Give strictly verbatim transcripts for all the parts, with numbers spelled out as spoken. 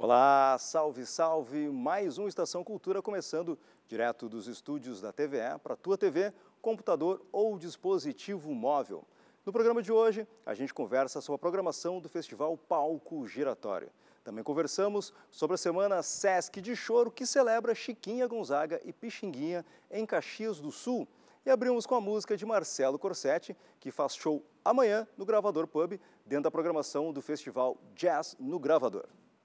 Olá, salve, salve! Mais um Estação Cultura começando direto dos estúdios da T V E para a tua T V, computador ou dispositivo móvel. No programa de hoje, a gente conversa sobre a programação do Festival Palco Giratório. Também conversamos sobre a Semana Sesc de Choro, que celebra Chiquinha Gonzaga e Pixinguinha em Caxias do Sul. E abrimos com a música de Marcelo Corsetti, que faz show amanhã no Gravador Pub, dentro da programação do Festival Jazz no Gravador.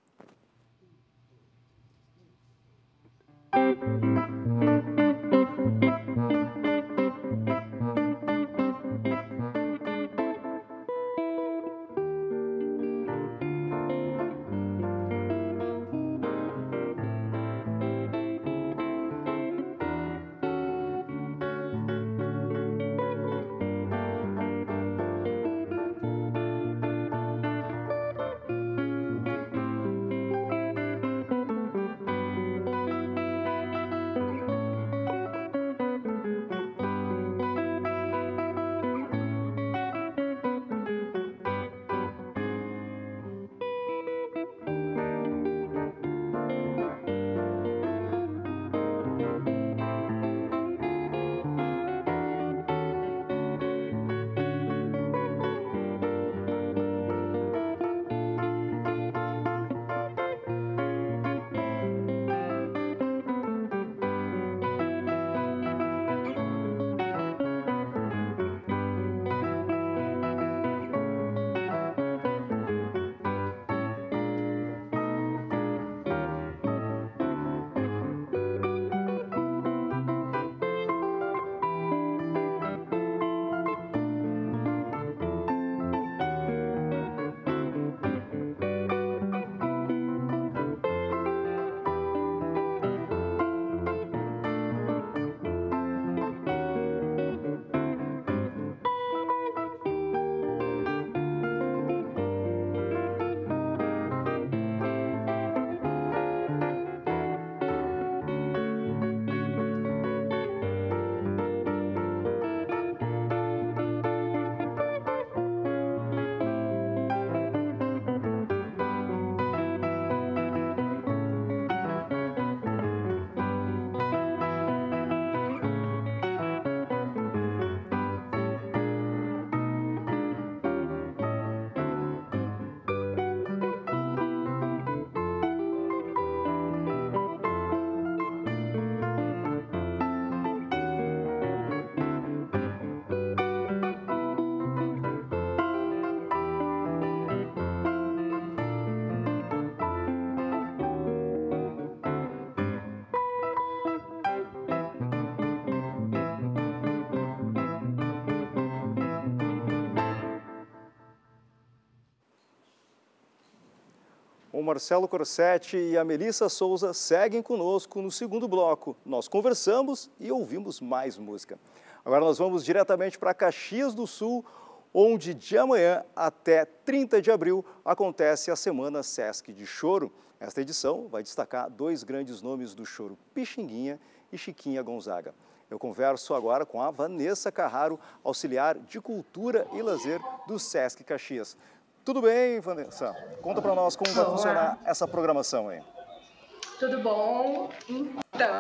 O Marcelo Corsetti e a Melissa Souza seguem conosco no segundo bloco. Nós conversamos e ouvimos mais música. Agora nós vamos diretamente para Caxias do Sul, onde de amanhã até trinta de abril acontece a Semana Sesc de Choro. Esta edição vai destacar dois grandes nomes do choro, Pixinguinha e Chiquinha Gonzaga. Eu converso agora com a Vanessa Carraro, auxiliar de Cultura e Lazer do Sesc Caxias. Tudo bem, Vanessa? Conta para nós como vai funcionar essa programação aí. Tudo bom? Então,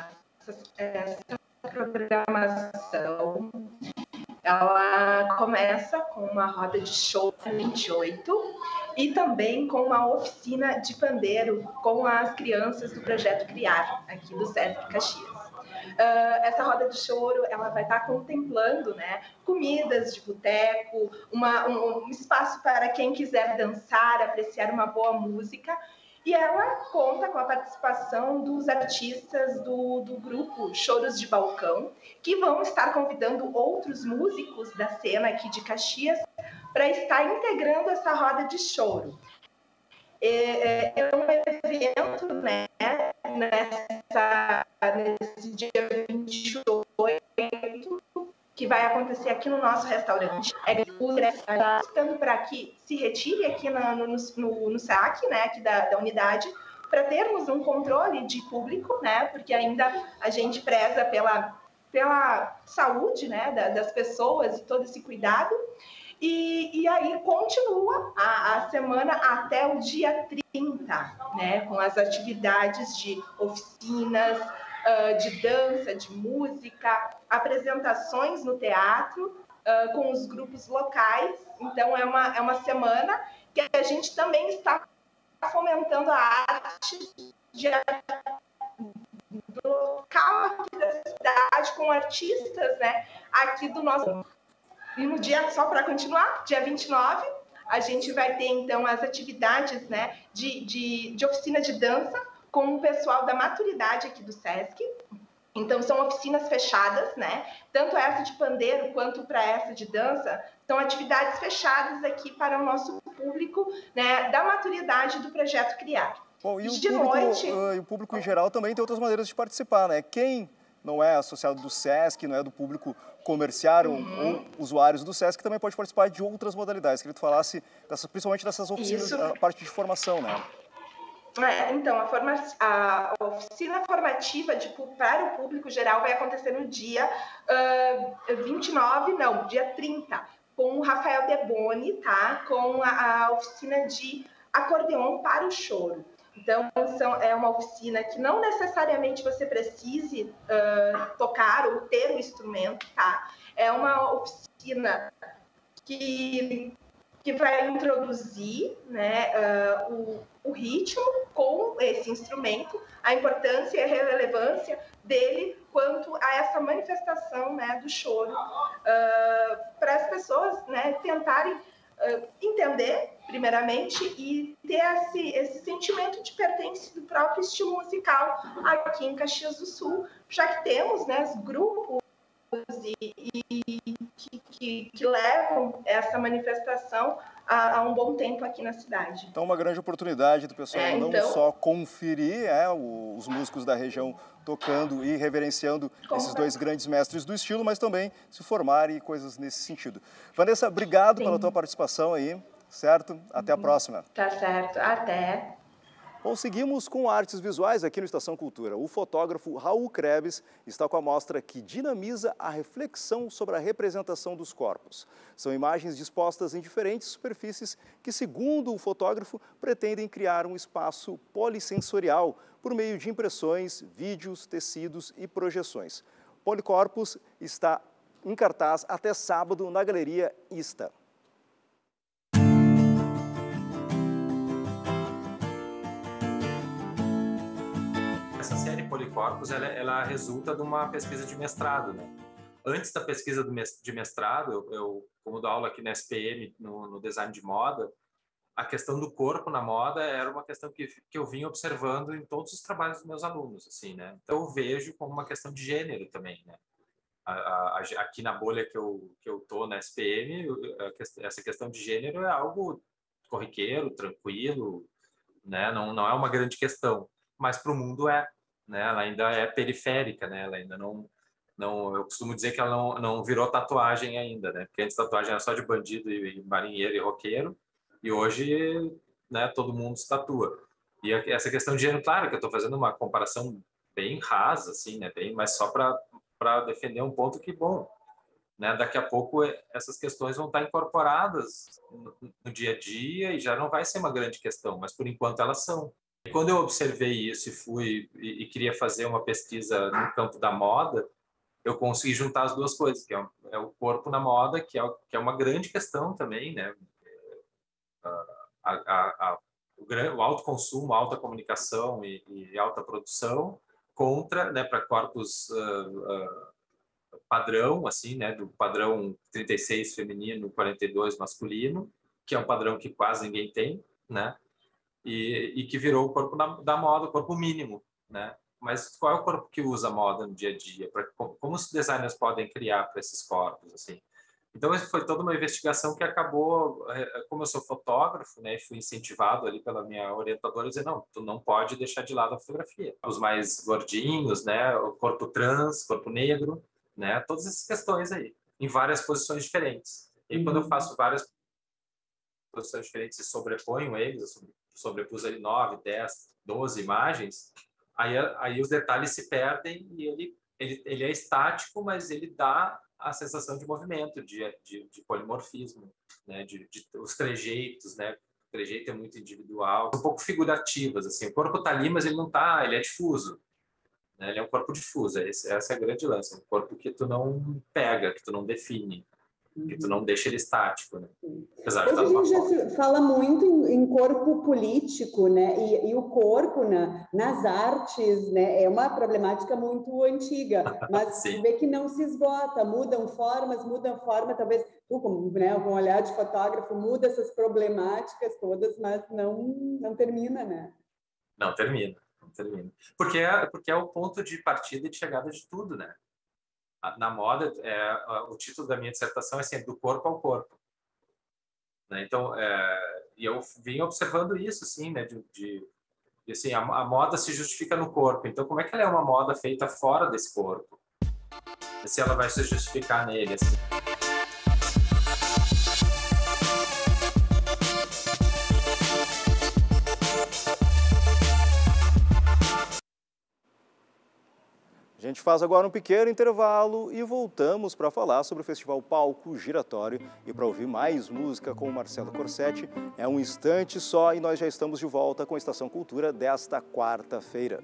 essa programação, ela começa com uma roda de show vinte e oito e também com uma oficina de pandeiro com as crianças do Projeto Criar, aqui do Sesc Caxias. Uh, essa roda de choro, ela vai estar contemplando, né, comidas de boteco, uma, um, um espaço para quem quiser dançar, apreciar uma boa música. E ela conta com a participação dos artistas do, do grupo Choros de Balcão, que vão estar convidando outros músicos da cena aqui de Caxias para estar integrando essa roda de choro. É, é um evento, né, nessa, nesse dia vinte e oito, que vai acontecer aqui no nosso restaurante. É estando para que se retire aqui no, no, no, no S A C, né, aqui da, da unidade, para termos um controle de público, né, porque ainda a gente preza pela, pela saúde, né, da, das pessoas e todo esse cuidado. E, e aí continua a, a semana até o dia trinta, né, com as atividades de oficinas, uh, de dança, de música, apresentações no teatro, uh, com os grupos locais. Então, é uma, é uma semana que a gente também está fomentando a arte de, do local aqui da cidade, com artistas, né, aqui do nosso... E no dia, só para continuar, dia vinte e nove, a gente vai ter, então, as atividades, né, de, de, de oficina de dança com o pessoal da maturidade aqui do Sesc. Então, são oficinas fechadas, né? Tanto essa de pandeiro quanto para essa de dança, são atividades fechadas aqui para o nosso público, né, da maturidade do Projeto Criar. Bom, e o público, noite... uh, e o público em geral também tem outras maneiras de participar, né? Quem não é associado do Sesc, não é do público comercial uhum. ou usuários do Sesc, também pode participar de outras modalidades. Queria que tu falasse, dessas, principalmente dessas oficinas, Isso. a parte de formação, né? É, então, a, forma, a oficina formativa de, para o público geral vai acontecer no dia uh, vinte e nove, não, dia trinta, com o Rafael Deboni, tá? Com a, a oficina de acordeon para o choro. Então, são, é uma oficina que não necessariamente você precise uh, tocar ou ter o instrumento, tá? É uma oficina que, que vai introduzir, né, uh, o, o ritmo com esse instrumento, a importância e a relevância dele quanto a essa manifestação, né, do choro, uh, para as pessoas, né, tentarem Uh, entender, primeiramente, e ter esse, esse sentimento de pertença do próprio estilo musical aqui em Caxias do Sul, já que temos, né, os grupos e, e que, que, que levam essa manifestação há, há um bom tempo aqui na cidade. Então, uma grande oportunidade do pessoal é, não então... só conferir é, os músicos da região tocando e reverenciando Como esses dois grandes mestres do estilo, mas também se formarem e coisas nesse sentido. Vanessa, obrigado Sim. pela tua participação aí, certo? Até a próxima. Tá certo, até. Bom, seguimos com artes visuais aqui no Estação Cultura. O fotógrafo Raul Krebs está com a mostra que dinamiza a reflexão sobre a representação dos corpos. São imagens dispostas em diferentes superfícies que, segundo o fotógrafo, pretendem criar um espaço polissensorial por meio de impressões, vídeos, tecidos e projeções. Policorpus está em cartaz até sábado na Galeria Ista. Essa série Policorpus, ela, ela resulta de uma pesquisa de mestrado, né? Antes da pesquisa de mestrado, eu, eu como dou aula aqui na S P M, no, no design de moda, a questão do corpo na moda era uma questão que, que eu vinha observando em todos os trabalhos dos meus alunos, assim, né? Então eu vejo como uma questão de gênero também, né? A, a, a, aqui na bolha que eu, que eu tô na S P M, a, essa questão de gênero é algo corriqueiro, tranquilo, né? Não, não é uma grande questão, mas para o mundo é. Né? Ela ainda é periférica, né? Ela ainda não, não, eu costumo dizer que ela não, não virou tatuagem ainda, né? Porque antes tatuagem era só de bandido e, e marinheiro e roqueiro, e hoje, né, todo mundo se tatua. E essa questão de gênero, claro que eu estou fazendo uma comparação bem rasa, assim, né? Bem, mas só para para defender um ponto que, bom, né? Daqui a pouco essas questões vão estar incorporadas no, no dia a dia e já não vai ser uma grande questão, mas por enquanto elas são. Quando eu observei isso e fui e, e queria fazer uma pesquisa no campo da moda, eu consegui juntar as duas coisas, que é, é o corpo na moda, que é, que é uma grande questão também, né? A, a, a, o, o alto consumo, a alta comunicação e, e alta produção contra, né, para corpos uh, uh, padrão, assim, né, do padrão trinta e seis feminino, quarenta e dois masculino, que é um padrão que quase ninguém tem, né? E, e que virou o corpo da, da moda, o corpo mínimo, né? Mas qual é o corpo que usa moda no dia a dia? Pra, como, como os designers podem criar para esses corpos, assim? Então, foi toda uma investigação que acabou, como eu sou fotógrafo, né, fui incentivado ali pela minha orientadora a dizer, não, tu não pode deixar de lado a fotografia. Os mais gordinhos, né, o corpo trans, corpo negro, né, todas essas questões aí, em várias posições diferentes. E quando eu faço várias posições diferentes e sobreponho eles, eu sobrepus ali nove, dez, doze imagens, aí, aí os detalhes se perdem e ele, ele, ele é estático, mas ele dá a sensação de movimento, de, de, de polimorfismo, né? de, de os trejeitos, né? O trejeito é muito individual, um pouco figurativas, assim. O corpo está ali, mas ele não está, ele é difuso, né? Ele é um corpo difuso, esse, essa é a grande lance, um corpo que tu não pega, que tu não define, que tu não deixa ele estático, né? Apesar de estar numa Hoje a gente já fala muito em, em corpo político, né? E, e o corpo na, nas artes, né? É uma problemática muito antiga, mas vê que não se esgota, mudam formas, mudam forma, talvez tu, com, né, com um olhar de fotógrafo, muda essas problemáticas todas, mas não, não termina, né? Não termina, não termina. Porque é, porque é o ponto de partida e de chegada de tudo, né? Na moda, é, o título da minha dissertação é assim, do corpo ao corpo. Né? Então, é, e eu vim observando isso, assim, né? De, de, de assim, a, a moda se justifica no corpo. Então, como é que ela é uma moda feita fora desse corpo? Se ela vai se justificar nele, assim. A gente faz agora um pequeno intervalo e voltamos para falar sobre o Festival Palco Giratório e para ouvir mais música com o Marcelo Corsetti. É um instante só e nós já estamos de volta com a Estação Cultura desta quarta-feira.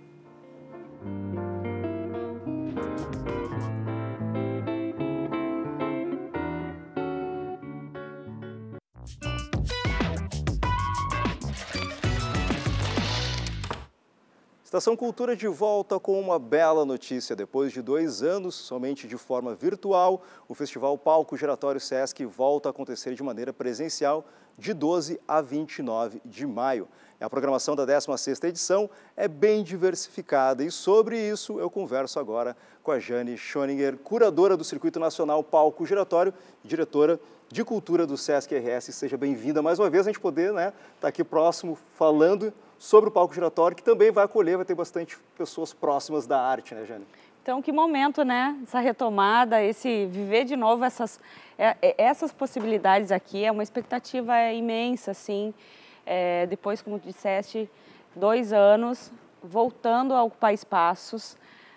Estação Cultura de volta com uma bela notícia. Depois de dois anos, somente de forma virtual, o Festival Palco Giratório Sesc volta a acontecer de maneira presencial de doze a vinte e nove de maio. A programação da décima sexta edição é bem diversificada e sobre isso eu converso agora com a Jane Schoninger, curadora do Circuito Nacional Palco Giratório, diretora de Cultura do Sesc R S. Seja bem-vinda mais uma vez, a gente poder, né, estar aqui próximo falando sobre o Palco Giratório, que também vai acolher, vai ter bastante pessoas próximas da arte, né, Jane? Então, que momento, né? Essa retomada, esse viver de novo essas, essas possibilidades aqui, é uma expectativa imensa, assim. É, depois, como disseste, dois anos, voltando a ocupar espaços,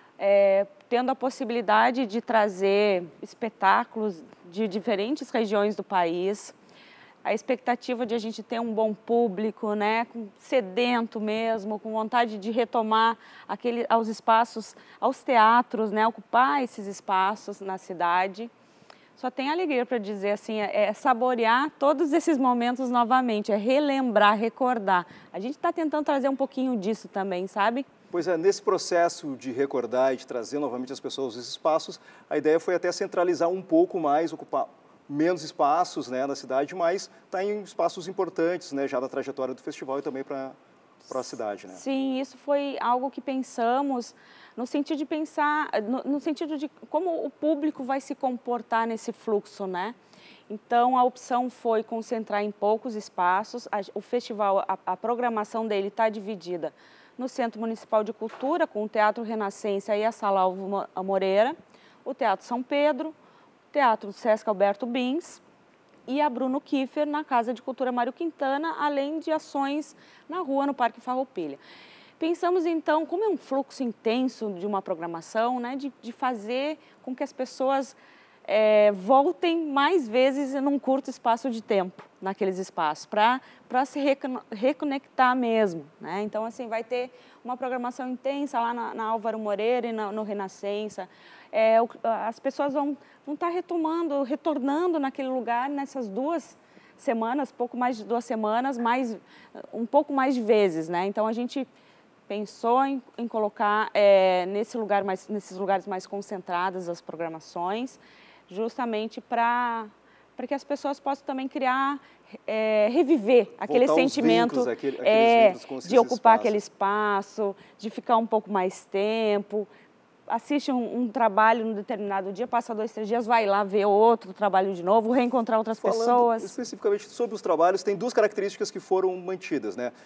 é, tendo a possibilidade de trazer espetáculos de diferentes regiões do país, a expectativa de a gente ter um bom público, né, sedento mesmo, com vontade de retomar aquele, aos espaços, aos teatros, né, ocupar esses espaços na cidade. Só tem alegria para dizer assim, é saborear todos esses momentos novamente, é relembrar, recordar. A gente está tentando trazer um pouquinho disso também, sabe? Pois é, nesse processo de recordar e de trazer novamente as pessoas aos espaços, a ideia foi até centralizar um pouco mais, ocupar menos espaços, né, na cidade, mas está em espaços importantes, né, já da trajetória do festival e também para a cidade, né? Sim, isso foi algo que pensamos no sentido de pensar, no, no sentido de como o público vai se comportar nesse fluxo, né? Então, a opção foi concentrar em poucos espaços. A, o festival, a, a programação dele está dividida no Centro Municipal de Cultura, com o Teatro Renascença e a Sala Alvo Moreira, o Teatro São Pedro, Teatro Sesc Alberto Bins e a Bruno Kiefer na Casa de Cultura Mário Quintana, além de ações na rua, no Parque Farroupilha. Pensamos então, como é um fluxo intenso de uma programação, né, de, de fazer com que as pessoas é, voltem mais vezes num curto espaço de tempo, naqueles espaços, para para se reconectar mesmo, né? Então, assim, vai ter uma programação intensa lá na, na Álvaro Moreira e na, no Renascença. É, as pessoas vão, vão estar retomando, retornando naquele lugar nessas duas semanas, pouco mais de duas semanas, mais, um pouco mais de vezes, né? Então, a gente pensou em, em colocar é, nesse lugar mais, nesses lugares mais concentrados as programações, justamente para para que as pessoas possam também criar, é, reviver aquele Voltar sentimento vínculos, aquele, é, vínculos de ocupar espaços. aquele espaço, de ficar um pouco mais tempo. Assiste um, um trabalho num determinado dia, passa dois, três dias, vai lá ver outro trabalho de novo, reencontrar outras Falando pessoas. Especificamente sobre os trabalhos, tem duas características que foram mantidas, né?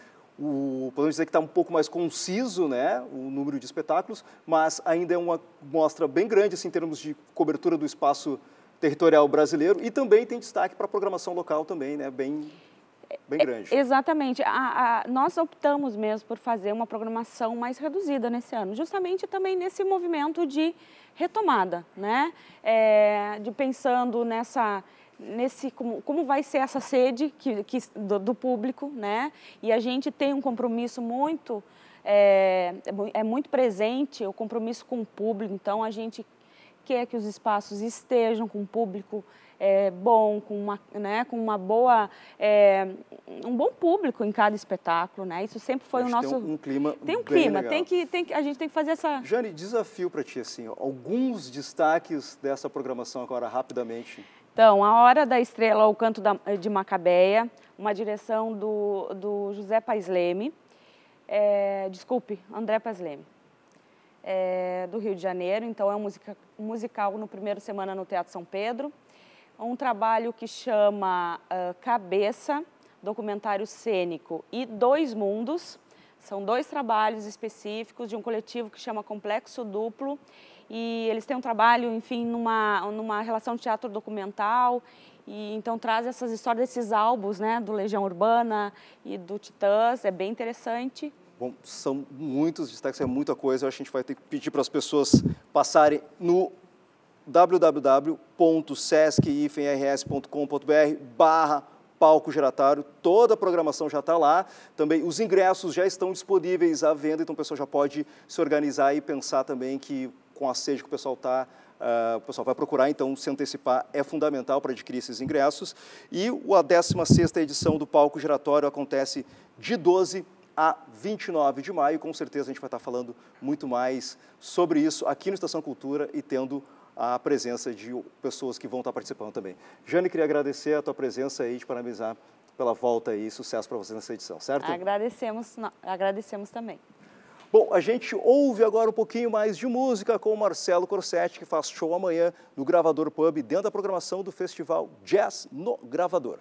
O, podemos dizer que está um pouco mais conciso, né, o número de espetáculos, mas ainda é uma mostra bem grande assim, em termos de cobertura do espaço territorial brasileiro e também tem destaque para a programação local também, né, bem... bem grande. É, exatamente. A, a, nós optamos mesmo por fazer uma programação mais reduzida nesse ano, justamente também nesse movimento de retomada, né? É, de pensando nessa... Nesse, como, como vai ser essa sede que, que, do, do público, né? E a gente tem um compromisso muito, é, é muito presente, o compromisso com o público, então a gente quer que os espaços estejam com o público é, bom, com uma, né, com uma boa, é, um bom público em cada espetáculo, né? Isso sempre foi o nosso... Tem um, um clima Tem um bem clima, legal. tem que, tem que, a gente tem que fazer essa... Jane, desafio para ti, assim, ó, alguns destaques dessa programação agora, rapidamente. Então, A Hora da Estrela, O Canto da, de Macabeia, uma direção do, do José Paes Leme, é, desculpe, André Paes Leme, é, do Rio de Janeiro. Então, é um musica, musical no primeiro semana no Teatro São Pedro. Um trabalho que chama uh, Cabeça, documentário cênico e Dois Mundos. São dois trabalhos específicos de um coletivo que chama Complexo Duplo. E eles têm um trabalho, enfim, numa, numa relação de teatro documental, e então traz essas histórias desses álbuns, né, do Legião Urbana e do Titãs, é bem interessante. Bom, são muitos destaques, é muita coisa, eu acho que a gente vai ter que pedir para as pessoas passarem no w w w ponto sesc r s ponto com ponto b r barra palco giratório, toda a programação já está lá, também os ingressos já estão disponíveis à venda, então o pessoal já pode se organizar e pensar também que com a sede que o pessoal está, uh, o pessoal vai procurar, então se antecipar é fundamental para adquirir esses ingressos. E a décima sexta edição do Palco Giratório acontece de doze a vinte e nove de maio, com certeza a gente vai estar falando muito mais sobre isso aqui no Estação Cultura e tendo a presença de pessoas que vão estar participando também. Jane, queria agradecer a tua presença aí, te parabenizar pela volta e sucesso para você nessa edição, certo? Agradecemos, agradecemos também. Bom, a gente ouve agora um pouquinho mais de música com o Marcelo Corsetti, que faz show amanhã no Gravador Pub, dentro da programação do Festival Jazz no Gravador.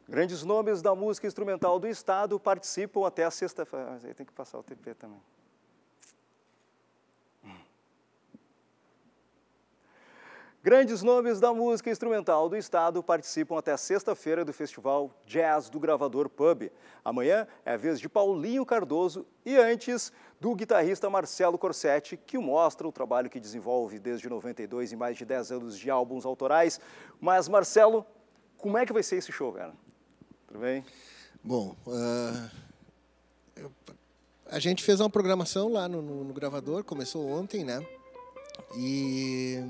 Grandes nomes da música instrumental do estado participam até a sexta-feira. Mas aí tem que passar o T P também. Grandes nomes da música instrumental do estado participam até sexta-feira do Festival Jazz do Gravador Pub. Amanhã é a vez de Paulinho Cardoso e antes do guitarrista Marcelo Corsetti, que mostra o trabalho que desenvolve desde noventa e dois em mais de dez anos de álbuns autorais. Mas, Marcelo, como é que vai ser esse show, cara? Tudo bem? Bom, uh, eu, a gente fez uma programação lá no, no, no gravador, começou ontem, né? E...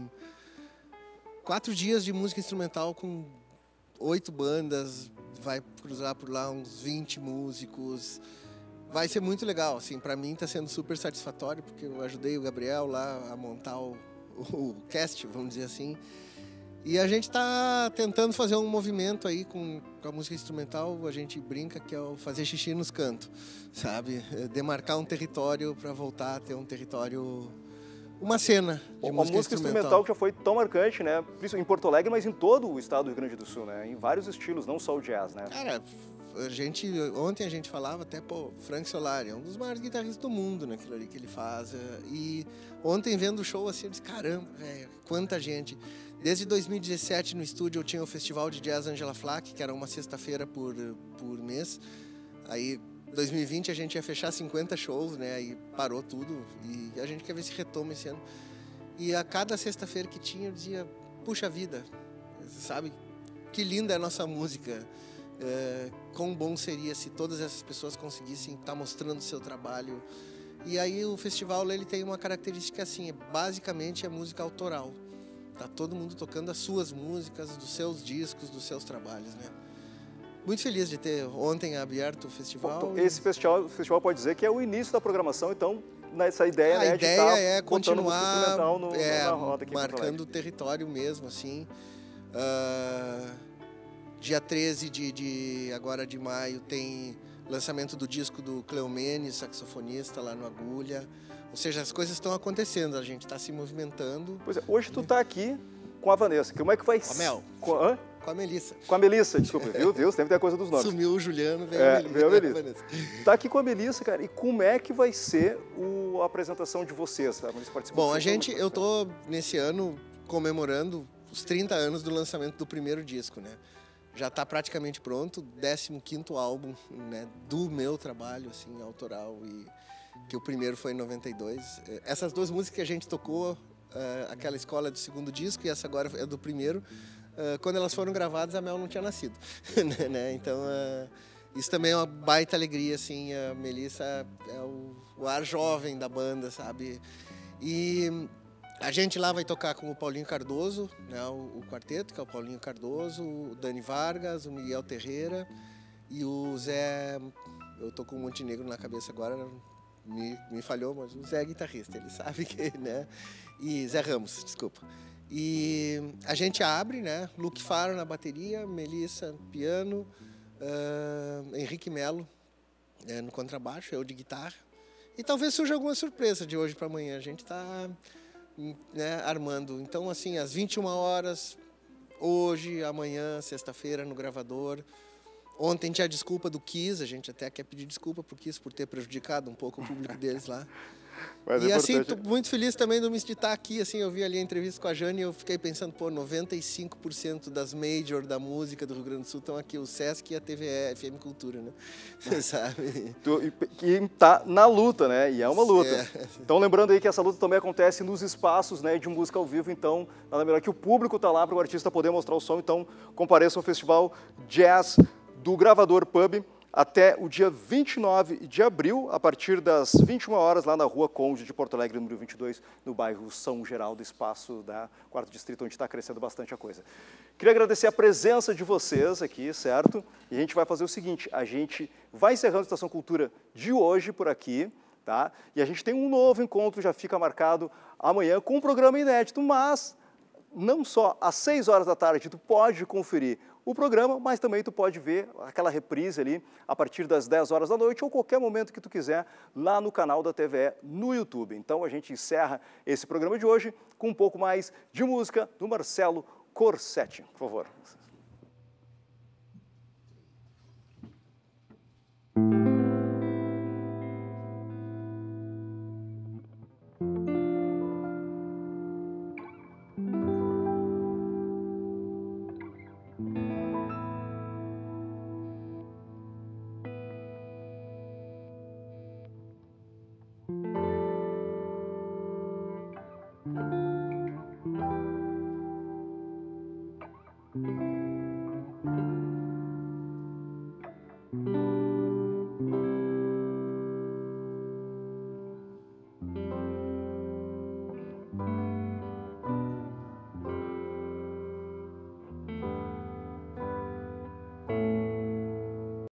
Quatro dias de música instrumental com oito bandas, vai cruzar por lá uns vinte músicos. Vai ser muito legal, assim, para mim está sendo super satisfatório, porque eu ajudei o Gabriel lá a montar o, o cast, vamos dizer assim. E a gente está tentando fazer um movimento aí com, com a música instrumental, a gente brinca que é o fazer xixi nos cantos, sabe? Demarcar um território para voltar a ter um território... Uma cena de uma música, música instrumental. instrumental que já foi tão marcante, né? Em Porto Alegre, mas em todo o estado do Rio Grande do Sul, né? Em vários estilos, não só o jazz, né? Cara, a gente, ontem a gente falava até, pô, Frank Solari é um dos maiores guitarristas do mundo naquilo ali que ele faz. E ontem vendo o show assim, eu disse, caramba, velho, quanta gente. Desde dois mil e dezessete no estúdio eu tinha o Festival de Jazz Angela Flack, que era uma sexta-feira por, por mês. Aí... dois mil e vinte a gente ia fechar cinquenta shows, né? Aí parou tudo e a gente quer ver se retoma esse ano. E a cada sexta-feira que tinha eu dizia, puxa vida, sabe? Que linda é a nossa música. É, quão bom seria se todas essas pessoas conseguissem estar mostrando o seu trabalho. E aí o festival ele tem uma característica assim, basicamente é música autoral. Tá todo mundo tocando as suas músicas, dos seus discos, dos seus trabalhos, né? Muito feliz de ter ontem aberto o festival. Esse festival, o festival pode dizer que é o início da programação, então, nessa ideia, a né, ideia de estar é continuar no, é, na roda aqui marcando o território mesmo, assim. Uh, dia treze de, de, agora de maio, tem lançamento do disco do Cleomene, saxofonista, lá no Agulha. Ou seja, as coisas estão acontecendo, a gente está se movimentando. Pois é, hoje tu está aqui com a Vanessa. Como é que vai ser? Com a Mel. Com a, com a Melissa. Com a Melissa, desculpa, viu? viu? Sempre tem a coisa dos nomes. Sumiu o Juliano, veio é, a Melissa. Veio a Melissa. Tá aqui com a Melissa, cara. E como é que vai ser o, a apresentação de vocês? Tá? Bom, a gente, eu tô nesse ano comemorando os trinta anos do lançamento do primeiro disco, né? Já está praticamente pronto, décimo quinto álbum, né, do meu trabalho, assim, autoral, e que o primeiro foi em noventa e dois. Essas duas músicas que a gente tocou, uh, aquela escola do segundo disco e essa agora é do primeiro, uh, quando elas foram gravadas a Mel não tinha nascido, né? Então, uh, isso também é uma baita alegria, assim, a Melissa é o, o ar jovem da banda, sabe? E... a gente lá vai tocar com o Paulinho Cardoso, né, o, o quarteto, que é o Paulinho Cardoso, o Dani Vargas, o Miguel Terreira e o Zé... Eu tô com o Montenegro na cabeça agora, me, me falhou, mas o Zé é guitarrista, ele sabe que, né? E Zé Ramos, desculpa. E a gente abre, né? Luke Faro na bateria, Melissa piano, uh, Henrique Melo né, no contrabaixo, eu de guitarra. E talvez surja alguma surpresa de hoje para amanhã. A gente tá... né, armando. Então, assim, às vinte e uma horas, hoje, amanhã, sexta-feira, no gravador. Ontem tinha a desculpa do Kiss, a gente até quer pedir desculpa pro Kiss por ter prejudicado um pouco o público deles lá. Mas e é assim, tô muito feliz também de estar aqui, assim, eu vi ali a entrevista com a Jane e eu fiquei pensando, pô, noventa e cinco por cento das major da música do Rio Grande do Sul estão aqui, o Sesc e a T V E, F M Cultura, né? Sabe? Que tá na luta, né? E é uma luta. É. Então, lembrando aí que essa luta também acontece nos espaços, né, de música ao vivo, então, nada melhor que o público tá lá para o artista poder mostrar o som, então, compareça ao Festival Jazz do Gravador Pub, até o dia vinte e nove de abril, a partir das vinte e uma horas, lá na Rua Conde de Porto Alegre, número vinte e dois, no bairro São Geraldo, espaço da quarto Distrito, onde está crescendo bastante a coisa. Queria agradecer a presença de vocês aqui, certo? E a gente vai fazer o seguinte, a gente vai encerrando a Estação Cultura de hoje por aqui, tá? E a gente tem um novo encontro, já fica marcado amanhã, com um programa inédito, mas não só às seis horas da tarde tu pode conferir o programa, mas também tu pode ver aquela reprise ali a partir das dez horas da noite ou qualquer momento que tu quiser lá no canal da T V E no YouTube. Então a gente encerra esse programa de hoje com um pouco mais de música do Marcelo Corsetti. Por favor.